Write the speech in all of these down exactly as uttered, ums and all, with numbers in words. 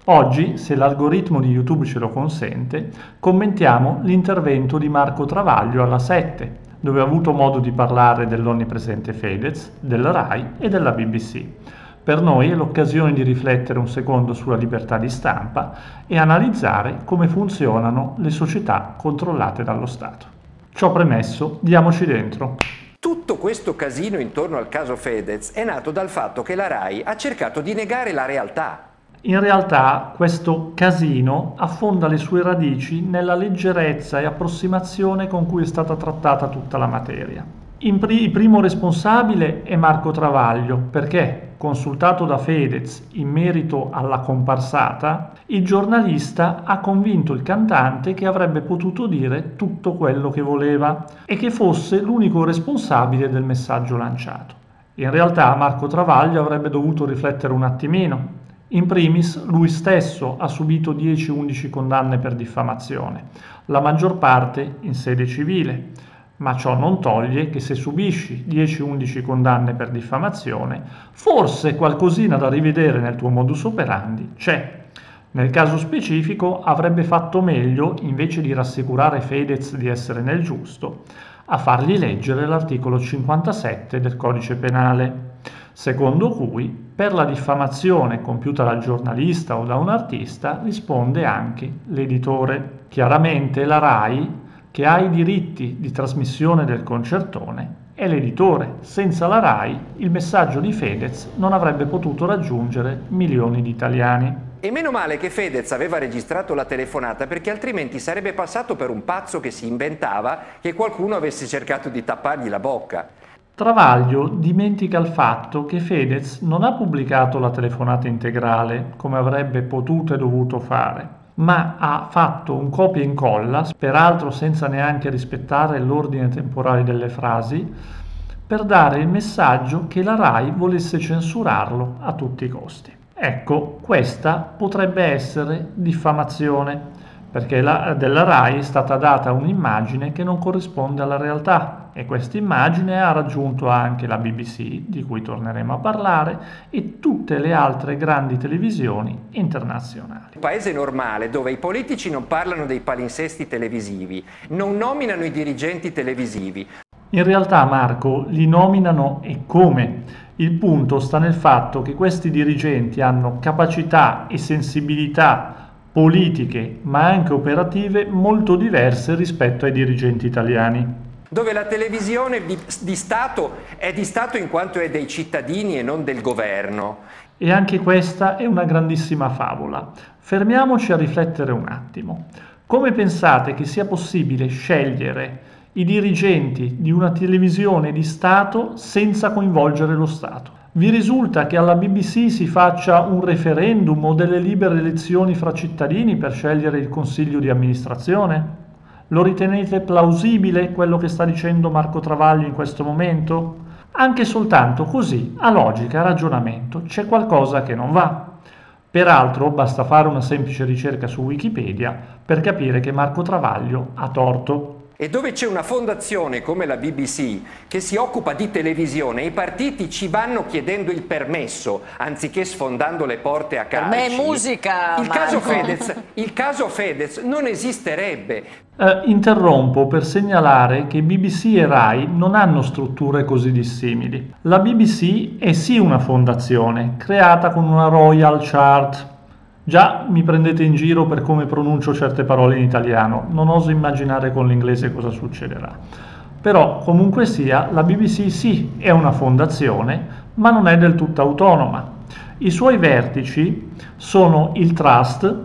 Oggi, se l'algoritmo di YouTube ce lo consente, commentiamo l'intervento di Marco Travaglio alla sette, dove ha avuto modo di parlare dell'onnipresente Fedez, della RAI e della B B C. Per noi è l'occasione di riflettere un secondo sulla libertà di stampa e analizzare come funzionano le società controllate dallo Stato. Ciò premesso, diamoci dentro. Tutto questo casino intorno al caso Fedez è nato dal fatto che la RAI ha cercato di negare la realtà. In realtà questo casino affonda le sue radici nella leggerezza e approssimazione con cui è stata trattata tutta la materia. In pri- il primo responsabile è Marco Travaglio, perché, consultato da Fedez in merito alla comparsata, il giornalista ha convinto il cantante che avrebbe potuto dire tutto quello che voleva e che fosse l'unico responsabile del messaggio lanciato. In realtà Marco Travaglio avrebbe dovuto riflettere un attimino. In primis, lui stesso ha subito dieci undici condanne per diffamazione, la maggior parte in sede civile, ma ciò non toglie che se subisci dieci undici condanne per diffamazione, forse qualcosina da rivedere nel tuo modus operandi c'è. Nel caso specifico avrebbe fatto meglio, invece di rassicurare Fedez di essere nel giusto, a fargli leggere l'articolo cinquantasette del Codice Penale, secondo cui per la diffamazione compiuta dal giornalista o da un artista risponde anche l'editore. Chiaramente la RAI, che ha i diritti di trasmissione del concertone, è l'editore. Senza la RAI il messaggio di Fedez non avrebbe potuto raggiungere milioni di italiani. E meno male che Fedez aveva registrato la telefonata, perché altrimenti sarebbe passato per un pazzo che si inventava che qualcuno avesse cercato di tappargli la bocca. Travaglio dimentica il fatto che Fedez non ha pubblicato la telefonata integrale come avrebbe potuto e dovuto fare, ma ha fatto un copia e incolla, peraltro senza neanche rispettare l'ordine temporale delle frasi, per dare il messaggio che la RAI volesse censurarlo a tutti i costi. Ecco, questa potrebbe essere diffamazione, perché la, della RAI è stata data un'immagine che non corrisponde alla realtà e questa immagine ha raggiunto anche la B B C, di cui torneremo a parlare, e tutte le altre grandi televisioni internazionali. Un paese normale dove i politici non parlano dei palinsesti televisivi, non nominano i dirigenti televisivi. In realtà, Marco, li nominano e come? Il punto sta nel fatto che questi dirigenti hanno capacità e sensibilità politiche, ma anche operative, molto diverse rispetto ai dirigenti italiani. Dove la televisione di, di Stato è di Stato in quanto è dei cittadini e non del governo. E anche questa è una grandissima favola. Fermiamoci a riflettere un attimo. Come pensate che sia possibile scegliere i dirigenti di una televisione di Stato senza coinvolgere lo Stato? Vi risulta che alla B B C si faccia un referendum o delle libere elezioni fra cittadini per scegliere il consiglio di amministrazione? Lo ritenete plausibile quello che sta dicendo Marco Travaglio in questo momento? Anche soltanto così, a logica, a ragionamento, c'è qualcosa che non va. Peraltro basta fare una semplice ricerca su Wikipedia per capire che Marco Travaglio ha torto. E dove c'è una fondazione come la B B C che si occupa di televisione, i partiti ci vanno chiedendo il permesso anziché sfondando le porte a calci. Per me è musica, il Marco. caso Fedez, il caso Fedez non esisterebbe. Eh, interrompo per segnalare che B B C e RAI non hanno strutture così dissimili. La B B C è sì una fondazione, creata con una Royal Chart. Già mi prendete in giro per come pronuncio certe parole in italiano, non oso immaginare con l'inglese cosa succederà. Però, comunque sia, la B B C sì è una fondazione, ma non è del tutto autonoma. I suoi vertici sono il Trust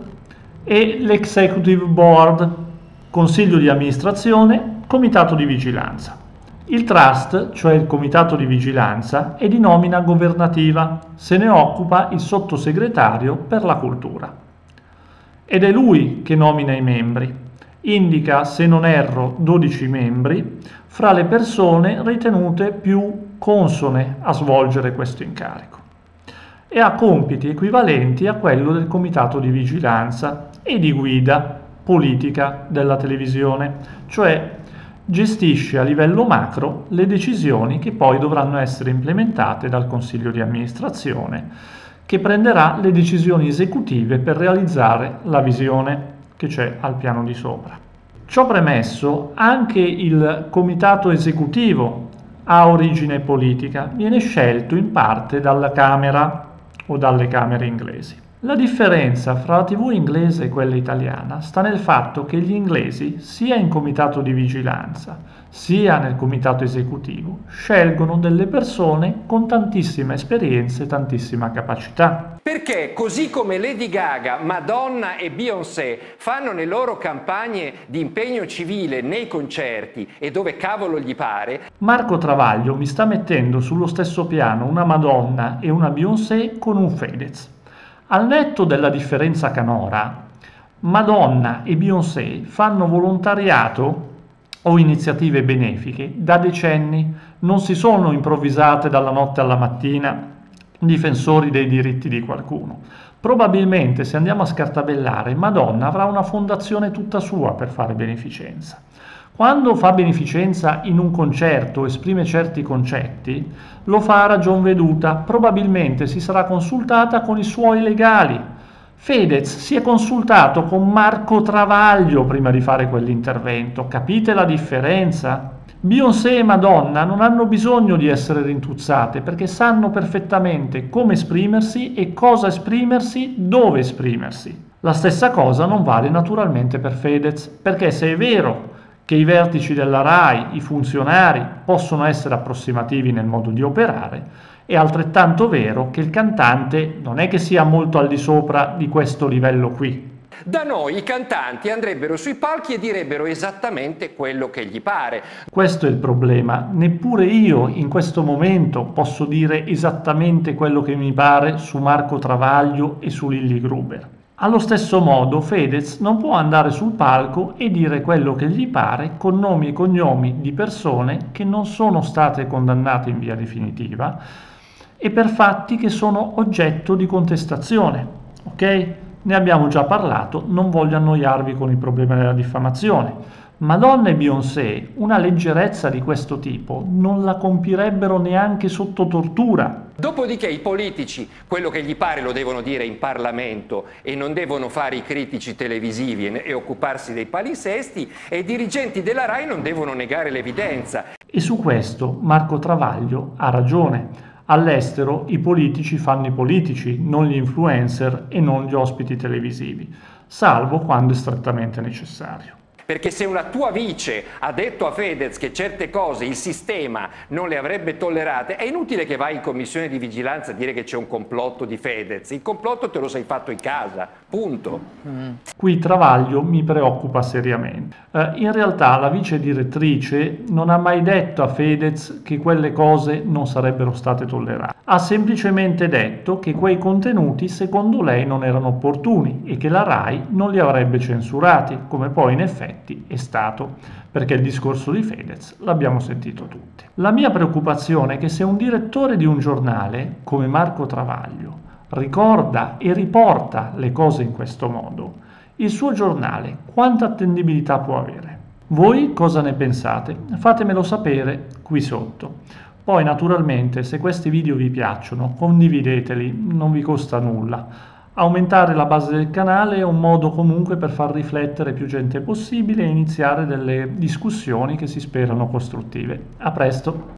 e l'Executive Board, Consiglio di amministrazione, Comitato di vigilanza. Il Trust, cioè il Comitato di vigilanza, è di nomina governativa, se ne occupa il sottosegretario per la cultura. Ed è lui che nomina i membri. Indica, se non erro, dodici membri, fra le persone ritenute più consone a svolgere questo incarico. E ha compiti equivalenti a quello del Comitato di vigilanza e di guida politica della televisione, cioè gestisce a livello macro le decisioni che poi dovranno essere implementate dal Consiglio di amministrazione, che prenderà le decisioni esecutive per realizzare la visione che c'è al piano di sopra. Ciò premesso, anche il comitato esecutivo ha origine politica, viene scelto in parte dalla Camera o dalle Camere inglesi. La differenza fra la tivù inglese e quella italiana sta nel fatto che gli inglesi, sia in comitato di vigilanza, sia nel comitato esecutivo, scelgono delle persone con tantissima esperienza e tantissima capacità. Perché così come Lady Gaga, Madonna e Beyoncé fanno le loro campagne di impegno civile nei concerti e dove cavolo gli pare, Marco Travaglio mi sta mettendo sullo stesso piano una Madonna e una Beyoncé con un Fedez. Al netto della differenza canora, Madonna e Beyoncé fanno volontariato o iniziative benefiche da decenni, non si sono improvvisate dalla notte alla mattina difensori dei diritti di qualcuno. Probabilmente, se andiamo a scartabellare, Madonna avrà una fondazione tutta sua per fare beneficenza. Quando fa beneficenza in un concerto, esprime certi concetti, lo fa a ragion veduta, probabilmente si sarà consultata con i suoi legali. Fedez si è consultato con Marco Travaglio prima di fare quell'intervento, capite la differenza? Beyoncé e Madonna non hanno bisogno di essere rintuzzate perché sanno perfettamente come esprimersi e cosa esprimersi, dove esprimersi. La stessa cosa non vale naturalmente per Fedez, perché se è vero che i vertici della RAI, i funzionari, possono essere approssimativi nel modo di operare, è altrettanto vero che il cantante non è che sia molto al di sopra di questo livello qui. da noi i cantanti andrebbero sui palchi e direbbero esattamente quello che gli pare. Questo è il problema, neppure io in questo momento posso dire esattamente quello che mi pare su Marco Travaglio e su Lilli Gruber. Allo stesso modo Fedez non può andare sul palco e dire quello che gli pare con nomi e cognomi di persone che non sono state condannate in via definitiva e per fatti che sono oggetto di contestazione, ok? Ne abbiamo già parlato, non voglio annoiarvi con il problema della diffamazione. Madonna e Beyoncé una leggerezza di questo tipo non la compirebbero neanche sotto tortura. Dopodiché i politici quello che gli pare lo devono dire in Parlamento e non devono fare i critici televisivi e, e occuparsi dei palinsesti, e i dirigenti della RAI non devono negare l'evidenza. E su questo Marco Travaglio ha ragione. All'estero i politici fanno i politici, non gli influencer e non gli ospiti televisivi, salvo quando è strettamente necessario. Perché se una tua vice ha detto a Fedez che certe cose il sistema non le avrebbe tollerate, è inutile che vai in commissione di vigilanza a dire che c'è un complotto di Fedez. Il complotto te lo sei fatto in casa, punto. Mm. Qui Travaglio mi preoccupa seriamente. Eh, in realtà la vice direttrice non ha mai detto a Fedez che quelle cose non sarebbero state tollerate. Ha semplicemente detto che quei contenuti secondo lei non erano opportuni e che la RAI non li avrebbe censurati, come poi in effetti è stato, perché il discorso di Fedez l'abbiamo sentito tutti. La mia preoccupazione è che se un direttore di un giornale come Marco Travaglio ricorda e riporta le cose in questo modo, il suo giornale quanta attendibilità può avere? Voi cosa ne pensate? Fatemelo sapere qui sotto. Poi naturalmente se questi video vi piacciono condivideteli, non vi costa nulla. Aumentare la base del canale è un modo comunque per far riflettere più gente possibile e iniziare delle discussioni che si sperano costruttive. A presto!